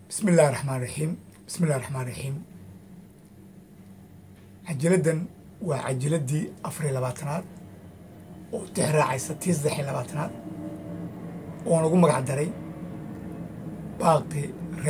بسم الله الرحمن الرحيم بسم الله الرحمن الرحيم عجلدن وعجلدي أفري لباتنات وتحرى ستيز دحي لباتنات ونقوم مقعدري باقي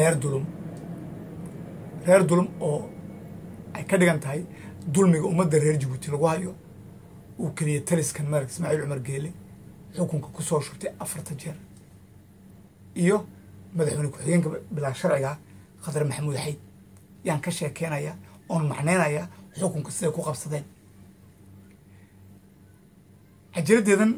reer dulum oo ay ka dhigan tahay dulmiga ummadda reer Djibouti lagu hayo uu kaliya taliskan Malik Ismaaciil Cumar Geele xukunka ku soo shurtay 4 jeer iyo madaxweyne ku-xigeenka bilaa sharciga Khadar Maxamuud Xayd yaan ka sheekeynaya oo macneynaya xukunka sida ku qabsadeen ajiradeedan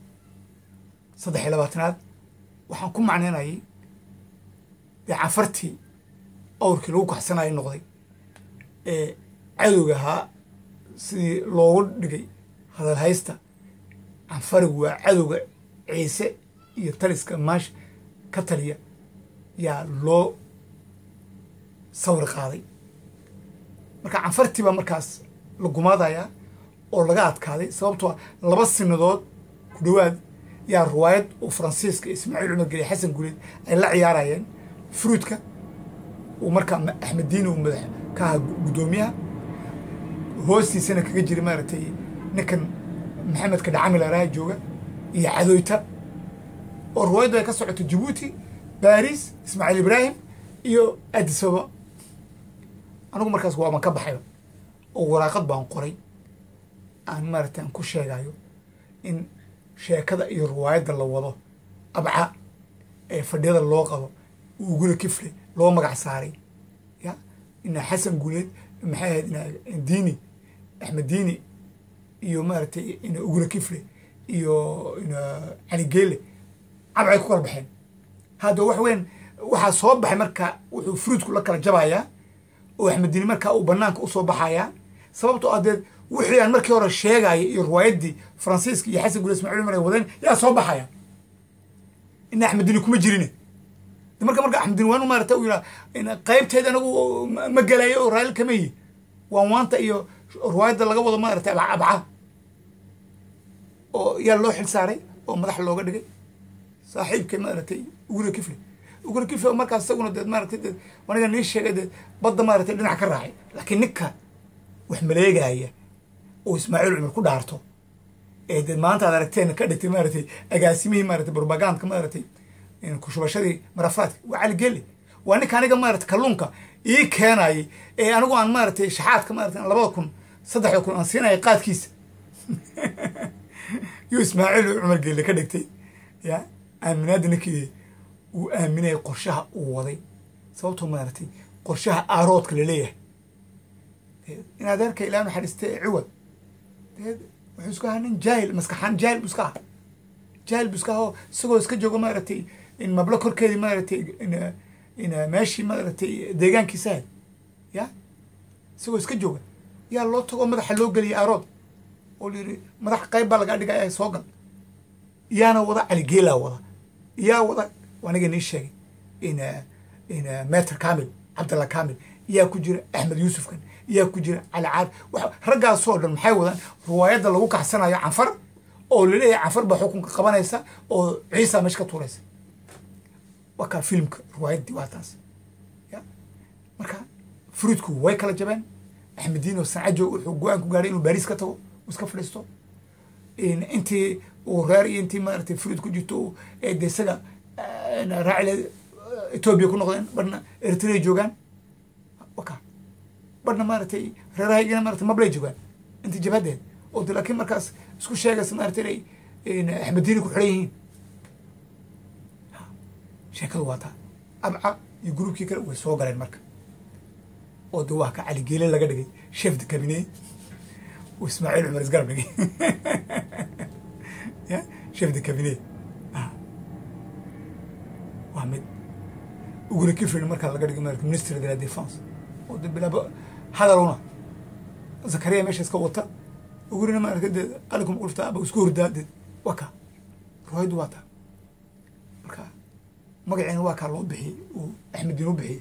23aad waxaan ku macneynayay cafartii awrkii lagu kaxsanayo noqday cadowga ahaa sidii loogu dhigay hadal haysta canfarigu waa cadowga ciise iyo taliska maash ka taliya yaa loo sawir qaaday marka canfartii baa markaas la gumaadayaa oo laga adkaaday sababtoo 2 sanadood ku dhawaad yaa riwaayad oo Faransiiska Ismaaciil Cumar Geele Xasan Guleed ay la ciyaarayeen fruitka ومركا أحمد دين ومدح كقدوميها هوستي سنة كجري مارتي نكن محمد كده عامل راي جوجا هي عدويته والروايد ده كسرعة جيبوتي باريس إسماعيل إبراهيم يو أديس أبابا أنا أقول مركز هو مكبر حلو ووراقد بان قري أنا مرتين كل شيء جايو إن شيء كذا الروايد اللي وضع أبعا فديد اللوقة ويقول كيفلي لو مقع ساري يا إن حسن قولت محايد إن ديني أحمد ديني إيو مارتي إن أقول كيفلي إيو إن علي قيلي عبعي كوكر بحين هذا وحوين وحا صوب بحي مركا وفروت كلها كلا جبايا وأحمد ديني مركا وبنانك أصوب بحايا سببتو أدد وحيان مركا ورا الشيغاي الروايد دي فرانسيسك يا حسن قولت اسماعيل مركا ودين يا صوب بحايا إن أحمد ديني كوما جيريني marka Axmed Diiwaan ma aragtay ila in qaybteeda anagu ma galayo raayl kamay waanta iyo ruwaayada laga wado ma aragtay abca oo yaa loo xil saaray oo madax looga dhigay saaxiibkay ma aragtay ugu kifle markaas isaguna dad ma aragtay waniga nin sheegay badda ma aragtay dhinac ka raacay laakiin ninka wax maleegaya oo Ismaaciil Cumar ku dhaarto dad maanta aad aragteen ka dhigtay ma aragtay agaasimihii ma aragtay propaganda ma aragtay إن كشبشري مرافات وعلى جلي وأنا كان يجمع مارت كلونكا إيه كان أي أنا جو عن مارت شحات كمارت أنا لباكم صدق يكون أنسينا يقاد كيس يسماعيل عمر جلي كدكتي يا أمناد نكى وأمنة قرشها ووضي صوته مارتي قرشها أروت كل ليه إن هذا الكلام حدث عوض وحسكها هن جاهل مسكحان جاهل بسكها جاهل بسكها سجوا سكجوا مارتي إن مبلغ كركي مارتي إن ماشي مارتي ديجان كيسان يا سووا سكجوا يا الله تقول مدح حلو قلي أراد قولي مدح قايب بالك قاعد جاي سوقا يا أنا وضع على جيلا وضع يا وضع وأنا جاني الشيء إن ماتر كامل عبد الله كامل يا كجرا أحمد يوسف كان يا كجرا على عاد رجع صور المحاولة روايات اللي وقع سنة يا عنفر أو ليه عنفر بحكم قبانيسا أو عيسى مش كتوريس وكان فيلم روايات دي واتاس يا مركا فروتكو ويكلا جبان أحمد دين وسعجو وحقوانكو قارين وباريس كتو وسكفلستو إن أنت وغاري أنت ما رتي فروتكو جيتو دي سجا أنا راعي إثيوبيا كنا قدين برنا إريتريا جوجان وكا برنا ما رتي راعي جنا ما رتي ما بلاي جوجان أنت جبادين قلت لكن مركز اسكو شيء اسمه ارتري ان احمد دين كحريين شكل واتا ابعا يجروب كي كره وسو غلين marka oo duwa ka cali geele laga dhigay chef de cabinet oo Ismaaciil Cumar isgarab dhigay ya chef de cabinet Ahmed ugu kifrin marka laga dhigay marka minister de la défense oo bilaa hadaluna Zakaria meesha iska wata وقولنا ما أركض قالكم قلت أبو سكور داد وكا رويد واتا مركا مقعين واكا الله بحي وأحمد دينو بحي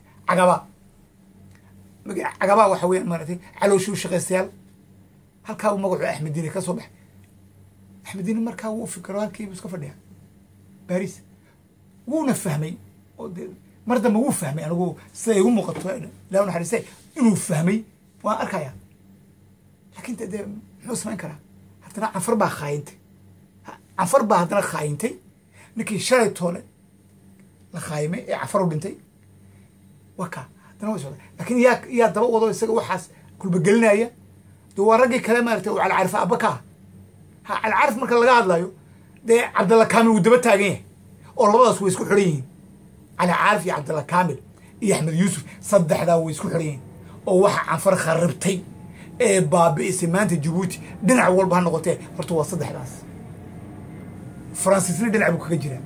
عقبا وحوين مرتي علو شو شغيستيال هل كاو مقعو أحمد ديني كصبح أحمد ديني مركا هو فكرات كي بس كفردها باريس وو نفهمي مرة ما هو فهمي أنا هو سيقوم مقطع لا أنا حريصي إنه فهمي وأركيا لكن ده حوس ما ينكره حتى أنا عفر بها خاينتي عفر بها هذا خاينتي نكي شريت طول الخايمة عفروا بنتي وكا هذا وش لكن يا دوا وضو يسقى وحاس كل بقلنا يا دوا رجع كلام أرتو على عارف أبكا على عارف مركل لقاد لايو ده عبد الله كامل ودبت تاجيه والله بس ويسكو حرين على عارف يا عبد الله كامل يا أحمد يوسف صدق هذا ويسكو حرين أو واحد عفر خربتي باب اسمانت جيبوتي دنع أول بها نقطة فرتوا صدق راس فرنسيين دنع بوك جيران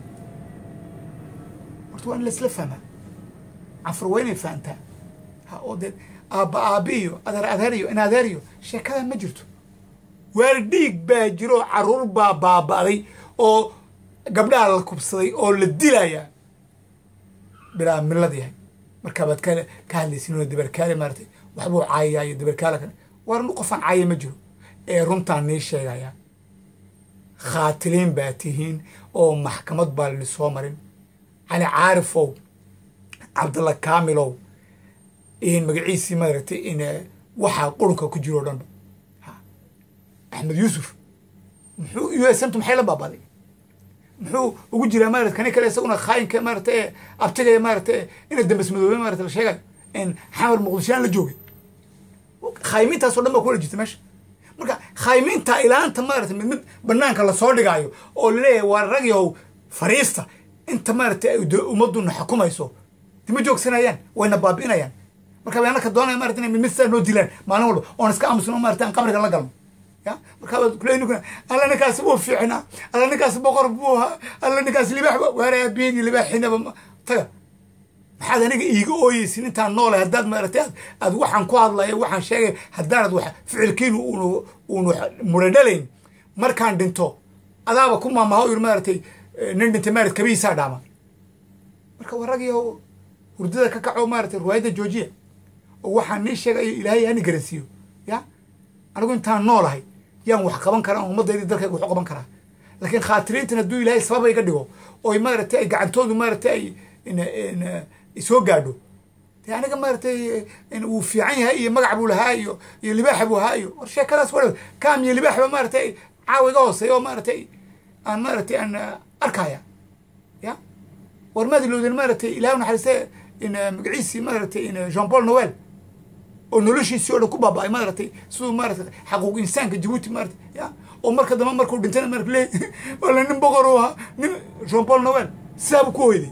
فرتوا أنا لسه فهمها عفر وين فهمتها هأودد أبيو أدريو أنا أدريو شيء كذا ما جرته ورديك باجرو عرور باباري أو قبل على الكبصري أو للدلايا بلا من الذي هي مركبات كان لي سنون الدبركالي مرتي وحبو عايا الدبركالي كان ورنقف عايا مجرو رمتان نيشا يا خاتلين باتيهين أو محكمة بالسومرين على عارفو عبد الله كاملو إن مقعيسي مرتي إن وحا قرنك كجيرو دنبا أحمد يوسف محو يسمتم حيلا بابالي محو وجرى مارت كان كلا يسوون خاين كمارت أبتدى مارت إن الدمس مدوبين مارت الشيء إن حمر مغلشان لجوجي خايمين تصور لما كل جيت ماشي مركا خايمين تا إلى أنت مارت من بنانك الله صور لجايو أو ليه ورجيو فريستا أنت مارت ومدن حكومة يسوع تمجوك سنة ين وين بابينا ين مركا أنا كدونا مارت من مثل نوديلان ما نقوله أونس كأمسون مارت أن قبل الله قلم يا مركب كلينو كنا الله نكاس بو فيعنا الله نكاس بقرب بوها الله نكاس اللي بحبه وانا بيني اللي بحنا طيب maxaad aniga iiga ooyeysin intaan noole haddaad maaragtay aad waxaan ku hadlayo waxaan sheegay haddaanad wax ficilkiinu uunu muradhalayn markaan dhinto adaaba ku maamaha yir maaragtay nin dhintay maarad kabiisaa dhaama marka waragiyo hurdada ka kaco maaragtay ruwaayada joojiya oo waxaan nii sheegayo ilaahay hani garansiiyo ya anigu intaan noolahay yaan wax qaban karaa ummadayda dalkayga wax qaban karaa laakiin khaatiriintan hadduu ilaahay sabab iga dhigo oo maaragtay ay gacantoodu maaragtay in isoo gaadho dee aniga maaragtay uu fiican yahay iyo magac buu lahaa iyo libaaxa buu ahaa iyo war sheekadaas wala kaam iyo libaaxba maaragtay caawiga hooseeyo maaragtay aan arkaya ya war maadi loodan maaragtay ilaahay naxariistay in magaciisi maaragtay in Jean Paul Noël oo noloshiisii oo dhan ku baaba'ay maaragtay siduu maaragtay xaquuq insaanka Djibouti maaragtay ya oo marka dambe markuu dhintana maaragtay wala nin boqor oo nin Jean Paul Noël saab ku hoyday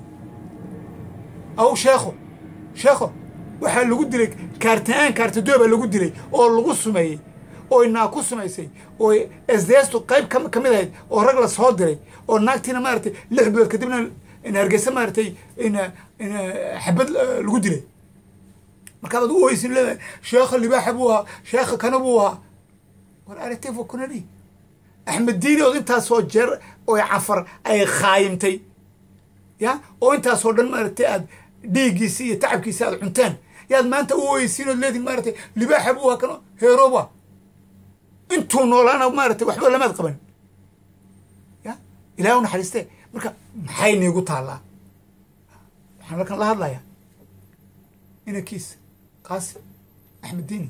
أو شيخو waxaa lagu dilay kaartadooba lagu dilay oo lagu sumeeyay oo inaa ku sumeysay oo SDStu qayb kamid ahayd oo rag la soo diray oo naagtiina maaragtay 6 bilood kadibna in hargeysa maaragtay in xabad lagu dilay markaad u ooysin leedahay sheekha libaaxa buu ahaa sheekha kana buu ahaa war aragtay foo kunadi axmed diini oo intaas soo jeer oo cafar ay khaayimtay ya oo intaas oo dhan maaragtay aad dhiigiisa iyo tacabkiisa aad cuntaan yaad maanta u ooysiin oo leedin maaragtay libaaxa buu ahaa kana heerooba intuu noolaana maaragtay waxba lamaad qaban ya ilaahu naxariistee marka maxay niigu taallaa waxaan halkan la hadlayaa inankiis qaasim axmed diini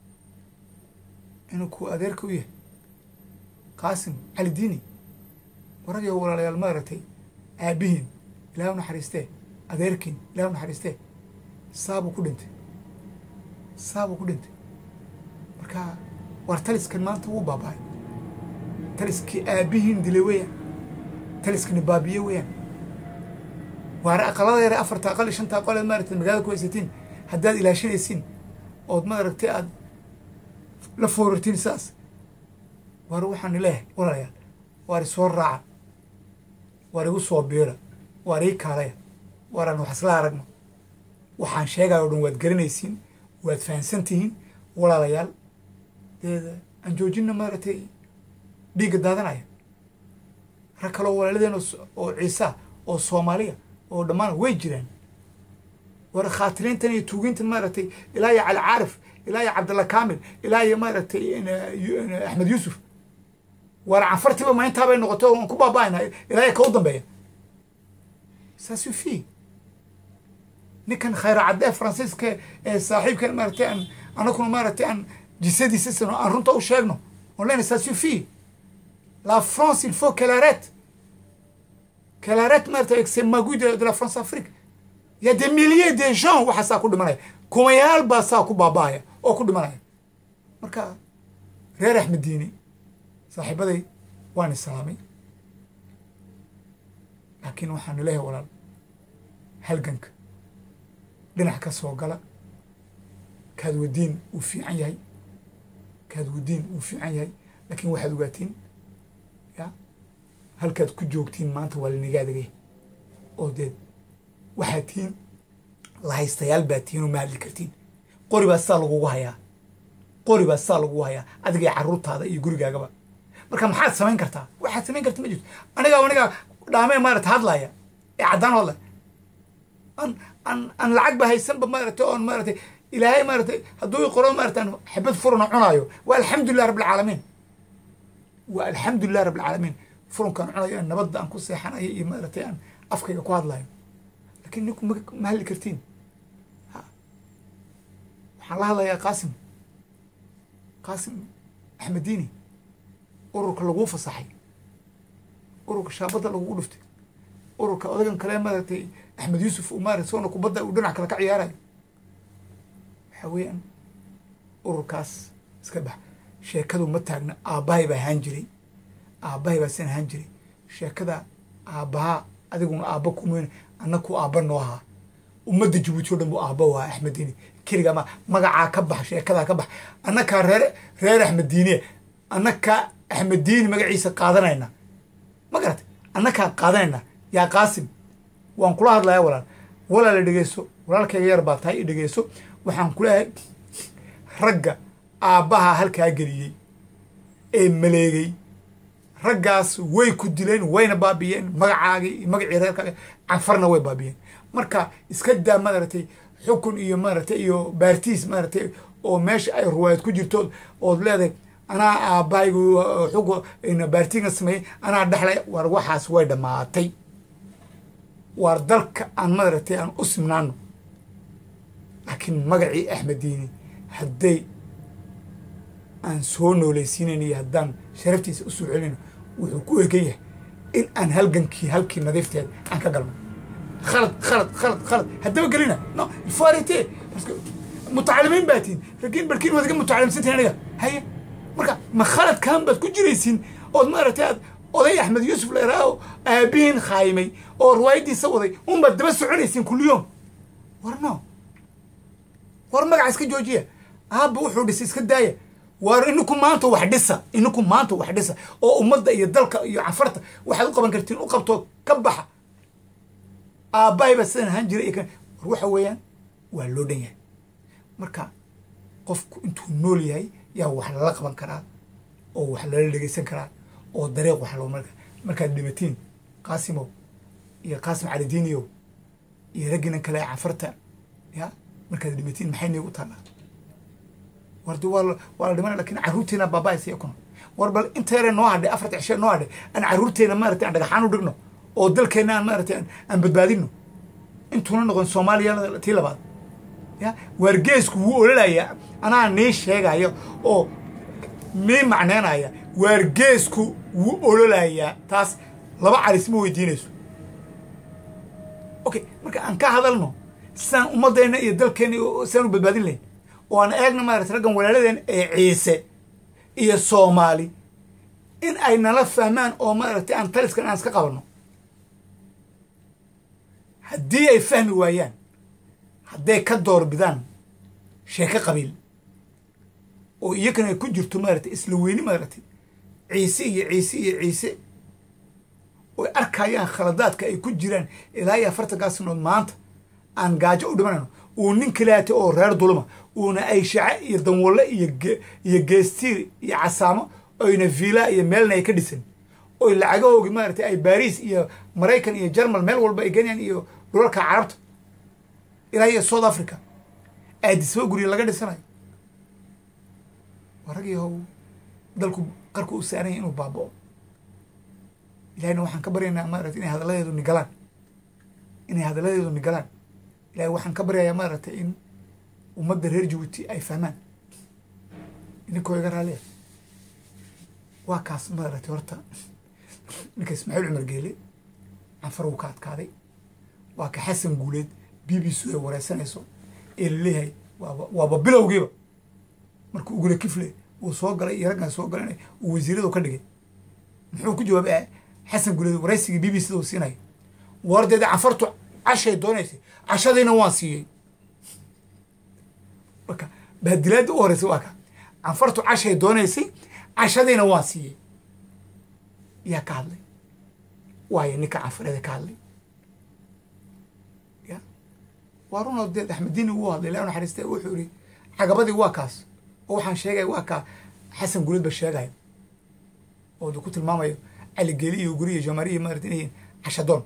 inuu ku adeerka u yahay qaasim cali diini waragii walaalayaal maaragtay aabihiin ilaahu naxariistee adeerkiin ilaahu naxariistee saabuu ku dhintay marka war taliskan maanta wuu baaba'ay taliskii aabihiin dilay weeyaan taliskani baabiye weeyaan waar aqalada yare 4 aqal 5 aqal maaragtay magaalada ku haysatiin haddaad ilaashanaysiin ood maaragtay aad la foorartiin saas war waxaan leeyahay walaalayaal waar soo raaca waar igu soo biira waar ii kaalaya waaraan wax isla aragno waxaan sheegayo dhan waad garanaysiin waad fahansantihiin walaalayaal dee aan joojina maaragtay dhiigga daadanaya rag kaloo walaaladeen oo ciisa oo soomaaliya oo dhammaan way jiraan war khaatiriintan iyo tuugintan maaragtay ilaa iyo cali caarif ilaa iyo cabdalla kaamil ilaa iyo maaragtay axmed yuusuf war cafartiba ma intaabay noqoto aan ku baaba'ayna ilaa iyo ka u dambeeya ça suffit ninkan khayr cadde faransiiska ee saaxiibkan maaragtay aan anakuna maaragtay aan jisadiisa sano aan runta u sheegno on lena ça suffit la France il faut qu'elle arrête maaragtay avec ces magouilles de la France-Afrique il y a des milliers de gens waxa saa ku dhimanaya kumayaal baa saa ku baaba'aya oo ku dhimanaya marka reer Axmed Diini saaxiibaday waan islaamay laakiin waxaan leeyahay walaal halganka dhinac ka soo gala kaad wadiin uu fiican yahay laakiin waxaad ogaatiin ya halkaad ku joogtiin maanta waa lanigaadagay oo deed waxaad tihiin la haystayaal baa tihiin oo ma hadli kartiin qori baa saa lagugu hayaa adiga iyo carruurtaada iyo gurigaagaba marka maxaad samayn kartaa waxaad samayn karta ma jirto aniga dhaamee maarata hadlaya ee caddaan hadlaya aan lacag ba haysanba maaragtay oon maaragtay ilaahay maaragtay hadduu qoro maaragtay aan xabad furana cunaayo waa alxamdulilah rabbilcaalamiin furunkaan cunayo aan nabadda aan ku seexanayo iyo maaragtay aan afkayga ku hadlayo laakiin ninku ma hadli kartiin waxaan la hadlayaa qaasim Axmed Diini ururka laguu fasaxay ururka shaabadda lagugu dhuftay ururka odagan kale maaragtay Axmed Yuusuf uu maaragtay soona kubadda uu dhinac kale ka ciyaarayo waxa weeyaan ururkaas iska bax sheekadu ma taagna aabbahay baa san ahaan jiray sheekada aabbaha adiguna aabba kumeyn annaku aabba noo ahaa ummadda Jabuuti oo dhan buu aabba waa Axmed Diini keliga magacaa ka bax sheekadaa ka bax annakaa reer Axmed Diini annakaa Axmed Diini magaciisa qaadanayna ma garatay annakaa qaadanayna yaa qaasim waan kula hadlayaa walaal dhegeyso walaalkayga yar baa tahay dhegeyso waxaan kulahay ragga aabbaha halkaa geliyey ee maleegay raggaas way ku dileen wayna baabiyeen magacaagii iyo magacii reerkaaga canfarna way baabiyeen marka iska daa maaragtay xukun iyo maaragtay iyo baartiis maaragtay oo meesha ay ruwaayad ku jirto ood leedahay anaa aabbahaygu xugo baartiga sameeyey anaa dhexlay war waxaas way dhammaatay waar dalka aan maaragtay aan u simnaano laakiin magacii Axmed Diini hadday aan soo noolaysiinayn iyo haddaan sharaftiisa u soo celino wuxuu ku egan yahay in aan halkii nadiifteed aan ka galno khalad haddaba gelina no il faut arrêter parce que mutacalimiin baa tihin ragiin barkiin waad iga mutacalimsantihin aniga haye marka ma khaladkaan baad ku jiraysiin ood maaragtay aad oday Axmed Yuusuf la yiraaho aabihiin khaymay oo ruwaayadiisa waday unbaad daba soconaysiin kulliyoom war magaca iska joojiya aabba wuxuu dhisay iska daaya war ininku maanta wax dhisa oo ummadda iyo dalka iyo canfarta waxaad u qaban kartiin u qabto ka baxa aabbahay baa sidan ahaan jiray war waxa weeyaan waa loo dhan yahay marka qofku intuu nool yahay yaa wax lala qaban karaa oo wax lala dhegeysan karaa oo dariiq wax loo markaad dhimatiin qaasimow iyo qaasim cali diiniyow iyo ragginan kale ee canfarta ya markaad dhimatiin maxay niigu taallaa wardi waa la dhimana laakiin carruurteena baaba'aysa yakuna war bal inta yare noo hadhay 4 cisho noo hadhay aan carruurteena maaragtay aan dhagaxaan u dhigno oo dalkeena aan maaragtay aan badbaadino intuuna noqon Soomaaliya tii labaad ya wargeesku wuu ololayaa anaa nee sheegayo oo mee macnaanaya wargeesku wuu ololayaa taas laba carismo weydiinayso okay marka aan ka hadalno saan ummadeena iyo dalkeena saan u badbaadin lahayn oo aan eegna maaragtay raggan walaaladeen ee Ciise iyo Soomaali in ay nala fahmaan oo maaragtay aan taliskan aan iska qabanno haddii ay fahmi waayaan hadday ka door bidaan sheeko qabiil oo iyagana ay ku jirto maaragtay isla weyni maaragtay ciise oo arkayaan khaladaadka ay ku jiraan ilaa iyo 40 sanood maanta aan gaajo u dhimanayno uu nin kaleete oo reer dulma uuna ay shaca iyo danwalle iyo geestiir iyo casaamo oyna villa iyo meelna ay ka dhisan oo lacagahoogi maaragtay ay Paris iyo Mareykan iyo Jarmal meel walba ay ganayaan iyo dhulalka carabta ilaa iyo South Africa aadisoo guri laga dhisanayo waragiihow dalku qarku u saaran inuu baabao ilaahayna waxaan ka baryaynaa maaragtay inay hadaladeedu nigalaan ilaahay waxaan ka baryayaa maaragtay in ummadda reer jabuuti ay fahmaan idinkoo iga raaliya waa kaas maaragtay horta ninka ismaaciil cumar geele canfar wuu ka adkaaday waa ka xasan guuleed b b c ay wareysanayso ee laleeyahay waaba bilowgiiba markuu ugula kifle uu soo galay iyo raggan soo galanay uu wasiiradu ka dhigay muxuu ku jawaabay xasan guuleed wareysigii b b c da uu siinaya wardeeda canfartu cashay doonaysay cashadiina waan siiyey marka baadilaada u horeysay waa ka canfartu cashay doonaysay cashadiina waan siiyey yaa ka hadlay waayo ninka canfareeda ka hadlay ya waa runoo deed axmediini wuu hadlay ilaa naxariistay wuxuu yidhi cagabadii waa kaas oo waxaan sheegaya waa kaa xasan guuleed ba sheegaya oo ku tilmaamayo caligeli iyo guri iyo jamari iyo maarata inay yihiin cashadoon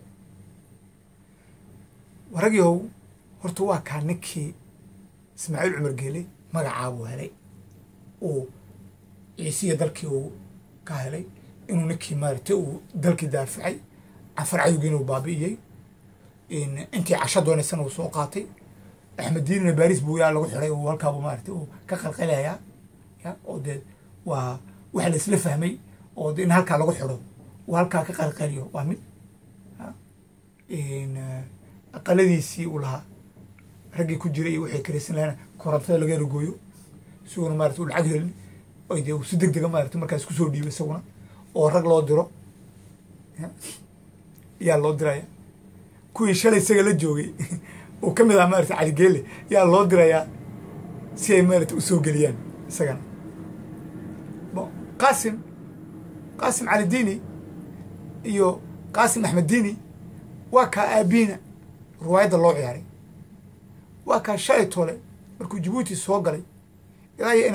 waragyahow horta waa kaa ninkii ismaaciil cumar geele magacaabuu helay uu ciisiya dalkii uu ka helay inuu ninkii maaragtay uu dalkii daafacay canfar cadowgiina uu baabi'iyey intii casho doonaysana uu soo qaatay axmediinina baaris buu yaa lagu xiray uu halkaabuu maaragtay uu ka qalqalayaa ya oo dee waa waxa la isla fahmay oo de in halkaa lagu xidho uu halkaa ka qalqaliyo waa mid aqaladiisii uu lahaa raggii ku jiray iyo waxay karaysan lahayna korontada laga ergooyo isaguna maarata uu lacag helin oy dee uu si deg dega maarata markaas kusoo dhiibay isaguna oo rag loo diro yaa loo diraya kuwii shalay isaga la joogay oo ka mid ah maarata caligeele yaa loo dirayaa si ay maarata usoo geliyaan isagana qaasim calidiini iyo qaasim axmediini waa kaa aabiina riwaayadda loo ciyaaray waa kaa shalay toole markuu jabuuti soo galay ilaa iyo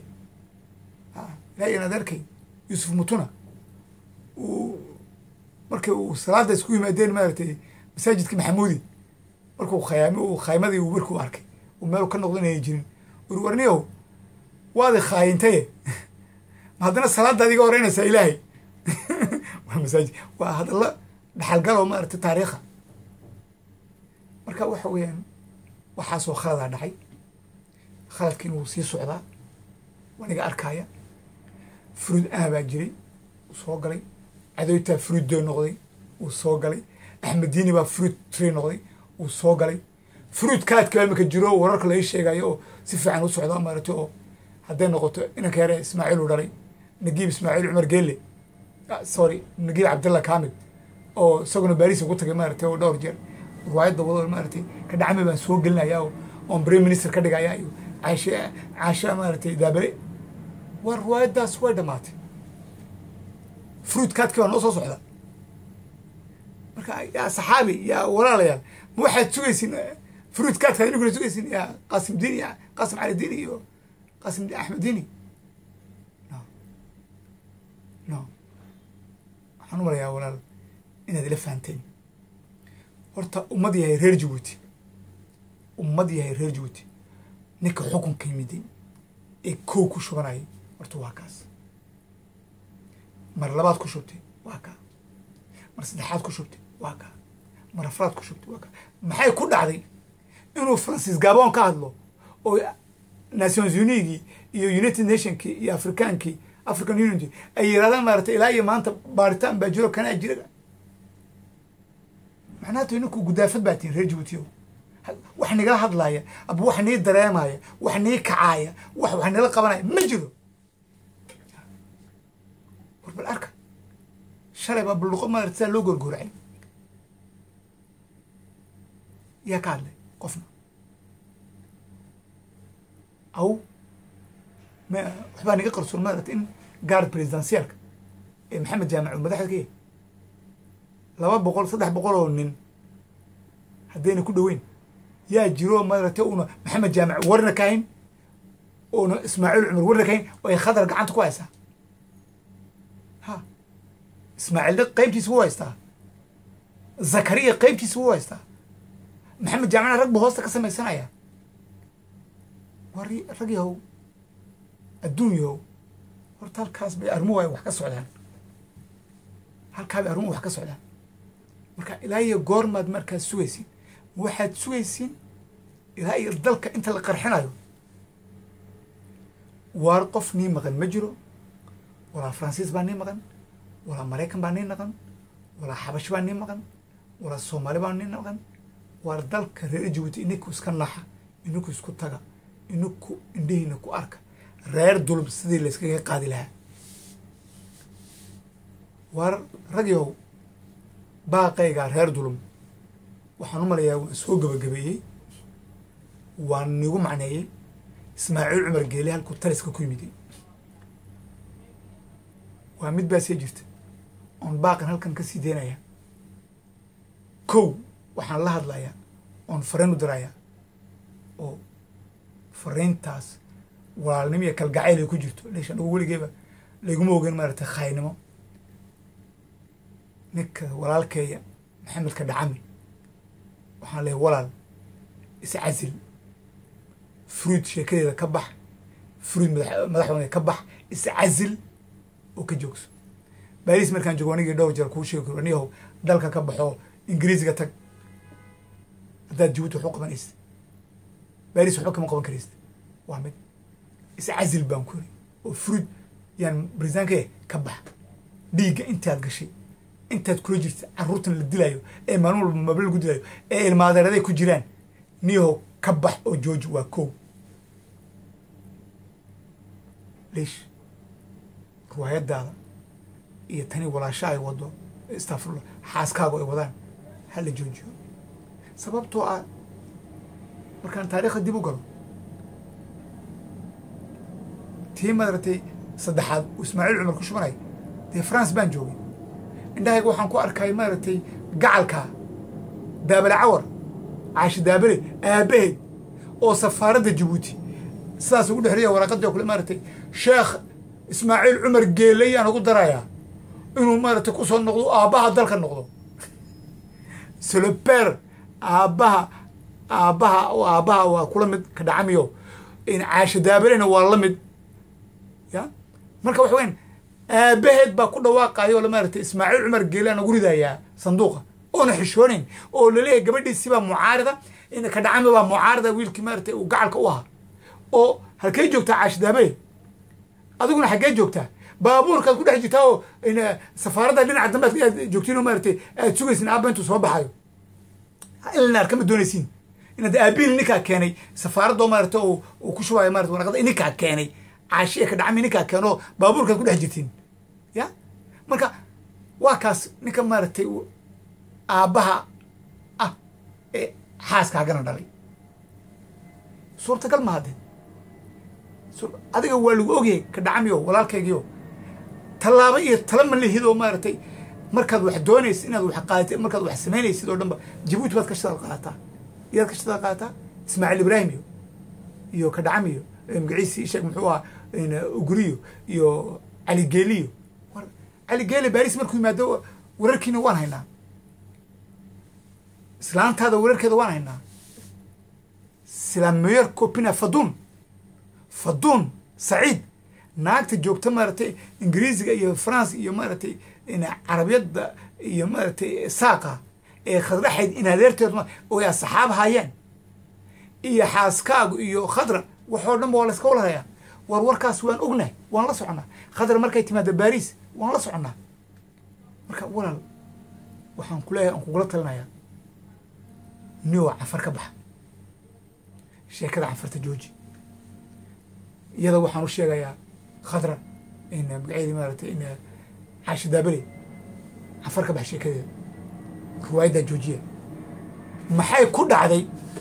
in adeerkay yuusuf mutuna uu markii uu salaada isku yimaadeen maaragtay masaajidka maxamuudi markuu khaymadii uu markuu arkay uu meel ka noqdo inay jirin warniyow waadi khaayintaye ma haddana salaada adiga horeynaysaa ilaahay waa masaajid waa hadalla dhaxalgaloo maaragtay taariikha marka waxa weeyaan waxaasoo khaladaa dhacay khaladkiina wuu sii socdaa waniga arkaya fruud baa jiray uu soo galay cadowtaa fruud doo noqday uu soo galay axmediini baa fruud tree noqday uu soo galay fruud kaadka imika jiro wararka laga sheegayo oo si fiican u socdaa maaragtay oo hadday noqoto inanka yare ismaaciil uu dhalay nagiib ismaaciil cumar geelle sorry nagiib cabdalla kaamil oo isaguna baariis ugu tagay maaragtay oo dhowr jeer riwaayadda wado maaragtay ka dhacme baan soo gelinayaa oon prime minister ka dhigayaa iyo caasha maaragtay daabare waa riwaayaddaas way dhammaatay fruit kaadkii baa noo soo socda marka yaa saxaabi yaa walaalayaal ma waxaad sugaysin fruit kaadka iniguna sugaysin yaa qaasim diini qaasim cali diini iyo qaasim axmed diini no waxaan u malayaa walaal inaad ila fahanteen horta ummad yahay reer jabuuti ninka xukunka yimiday ee kow ku shubanayay horta waa kaas mar labaad ku shubtay waa kaa mar saddexaad ku shubtay waa kaa mar afraad ku shubtay waa kaa maxay ku dhacday inuu francis gabon ka hadlo oo nations unigii iyo united nationkii iyo afrikaankii african unity ay yirahdaan maaragtay ilaa iyo maanta baaritaan baa jiro kanaa jira macnaheetu ininku gudaafad baa tihin reer jabuutiyo wax nigala hadlaaya aba wax nii dareemaya wax nii kacaaya wax nila qabanaya ma jiro war bal arka shalay baa balluqo maaragtay saa loo gorgoracay yaa ka hadlay qofna aw waxbaa niga qarsoon maaragtay in gaard presidentialka ee maxamed jaamac madaxda ka yahay 200-300 oo nin haddayna ku dhoweyn yaa jiro maaragtay una maxamed jaamac warna ka hayn una ismaaciil cumar warna ka hayn oo ay khadar gacanta ku haysaa ha ismaaciilna qaybtiisa wuu haystaa zakariya qaybtiisa wuu haystaa maxamed jaamacna rag buu hoosta ka samaysanaya war rag yahow adduun yahow horta halkaas bay arrimuhu ay wax ka socdaan halkaa bay arrimuhu wax ka socdaan marka ilaa iyo goormaad markaas sugaysin waxaad sugaysiin ilaa iyo dalka inta la qarxinayo waar qof nii maqan ma jiro walaa faransiis baa nii maqan walaa maraykan baa nii maqan walaa xabash baa nii maqan walaa soomaali baa nii maqan waar dalka reer Jabuuti ininku iska naxa ininku isku taga ininku indhihiina ku arka reer dulub sidii la iskaga qaadi lahaa waar ragyow baaqayga reer dulum waxaan u malayaa waan soo gabagabeeyey waan nigu macneeyey ismaaciil cumar geele halkuu taliska ku yimiday waa mid baa sii jirta oon baaqan halkan ka sii deynaya kow waxaan la hadlayaa oon fariin u dirayaa oo fariintaas walaalnimo iyo kalgacayl ay ku jirto leesh anigu weligeeba layguma ogeyn maaragtay khaynimo ninka walaalkeeya maxamedka dhacami waxaan leeyahay walaal iscasil fruid sheekadeeda ka bax fruid madaxweyne ka bax iscasil oo ka joogso baaris markaan joogo anigii dhowr jeer kuu sheegi karo aniyahow dalka ka baxo ingiriisiga tag haddaad Jabuuti waxu qabanaysa baaris waxba kama qaban karaysa waa mid iscasil baan ku yiri oo fruid yaan barisaanke ka bax dhiigga intaad gashay intaad kula jirta carruurtan la dilayo ee maalin walba mabla lagu dilayo ee ilmaadeeraday ku jiraan niyahow ka bax oo jooji waa kow leesh riwaayadaada iyo tani walaasha ay wado istafurla xaaskaagu ay wadaan ha la joojiyo sababtoo ah markaan taariikhda dib u galo tii madartay saddexaad ismaaciil cumar ku shubanay dee France baan joogay indhahayga waxaan ku arkay maaragtay gacalka daabale cawar caashi daabale aabaheed oo safaaradda Jabuuti sidaas ugu dhexriya waraqadii oo kale maaragtay sheekh ismaaciil cumar geele ayaan ugu darayaa inuu maaragtay ku soo noqdo aabbaha dalka noqdo c'est le père aabbaha waa kula mid ka dhacamiyo in caashi daabalena waa la mid ya marka waxa weyn aabaheed baa ku dhawaaqayo la maaragtay ismaaciil cumar geele aan ugu ridayaa sanduuqa oona xishoonayn oo laleeyahay gabadhiisi baa mucaarida in ka dhacami baa mucaarida wiilkii maaragtay uu gacalka u ahaa oo halkay joogtaa caashi daabale adiguna xaggee joogtaa baabuurkaad ku dhex jirtaa oo safaaradda dhinaca dambe aad joogtiin oo maaragtay aad sugaysin aabba intuu soo baxayo ilnaar kama doonaysiin inaad aabiil ninkaa keenay safaaradda oo maaragtay uu ku shubayo maaragtay waraqada ninkaa keenay caashi ee ka dhacami ninkaa keenoo baabuurkaad ku dhex jirtiin ya marka waa kaas ninka maaragtay aabbaha ah ee xaaskaagana dhalay suurtagal ma haddee adiga waa lagu ogyahay ka dhacamiyo walaalkaygiyo tallaabo iyo tala ma lihidoo maaragtay markaad wax doonaysid inaad wax qaadatid markaad wax samaynaysid oo dhanba Jabuuti baad ka shadaal qaadataa iyaad ka shadaal qaadataa ismaaciil ibraahim iyo ka dhacamiyo magaciisi sheeg muxuu ahaa uguriyo iyo cali geeliyo cali geeli baaris markuu yimaado wararkiina waan haynaa islaantaada wararkeeda waan haynaa c'est la meilleure copine faduun saciid naagta joogta maaragtay ingiriisiga iyo France iyo maaragtay carabiyadda iyo maaragtay saaqa ee khadraxayd in adeerteed oo ay asxaab hayeen iyo xaaskaagu iyo khadra waxoo dhan waa la iska walhayaa warkaas waan ognahay waan la soconaa khadra markay timaado Paris waan la soconaa marka walaal waxaan ku leeyahay aan kugula talinayaa niyo cafar ka baxa sheekada cafarta jooji iyada waxaan u sheegayaa khadra in magaceedii maaragtay in caashi daabale cafar ka bax sheekadeeda riwaayaddaa joojiya maxay ku dhacday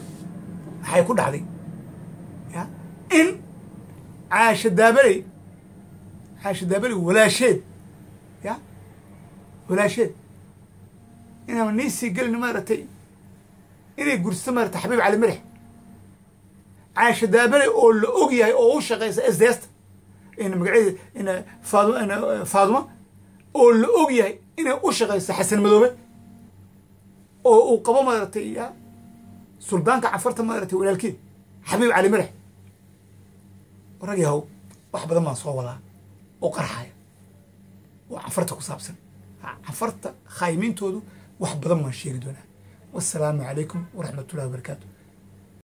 ya in caashi daabale walaasheed ya walaasheed inaan nii sii gelin maaragtay inay gursto maaragtay xabiib cali madax caashi daabale oo la og yahay oo u shaqaysa sdsta in magaceeda in faaduma oo la og yahay inay u shaqayso xasan madoobe oo uu qabo maaragtay ya suldaanka cafarta maaragtay walaalkeed xabiib cali madax rag yahow wax badan baan soo wadaa oo qarxaya oo cafarta ku saabsan cafarta khaymintoodu wax badan baan sheegi doonaa wassalaamu calaykum waraxmatullahi wabarakaatu.